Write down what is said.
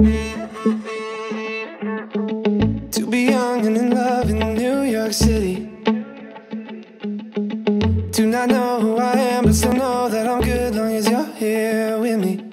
To be young and in love in New York City. Do not know who I am, but still know that I'm good long as you're here with me.